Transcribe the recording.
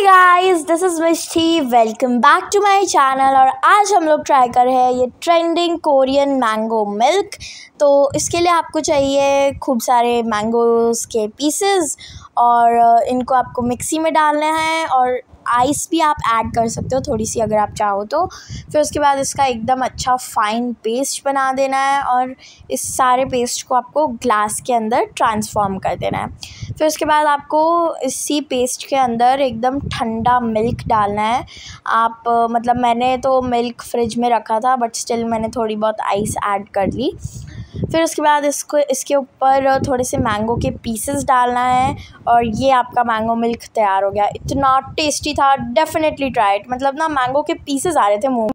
Guys, this is Mishti. Welcome back to my channel. और आज हम लोग ट्राई कर रहे हैं ये ट्रेंडिंग कोरियन मैंगो मिल्क। तो इसके लिए आपको चाहिए खूब सारे मैंगोज़ के पीसेस और इनको आपको मिक्सी में डालना है और आइस भी आप ऐड कर सकते हो थोड़ी सी अगर आप चाहो तो। फिर उसके बाद इसका एकदम अच्छा फ़ाइन पेस्ट बना देना है और इस सारे पेस्ट को आपको ग्लास के अंदर ट्रांसफ़ॉर्म कर देना है। फिर उसके बाद आपको इसी पेस्ट के अंदर एकदम ठंडा मिल्क डालना है। आप मतलब मैंने तो मिल्क फ्रिज में रखा था बट स्टिल मैंने थोड़ी बहुत आइस ऐड कर ली। फिर उसके बाद इसके ऊपर थोड़े से मैंगो के पीसेस डालना है और ये आपका मैंगो मिल्क तैयार हो गया। इतना टेस्टी था, डेफिनेटली ट्राई इट। मतलब ना मैंगो के पीसेस आ रहे थे मुँह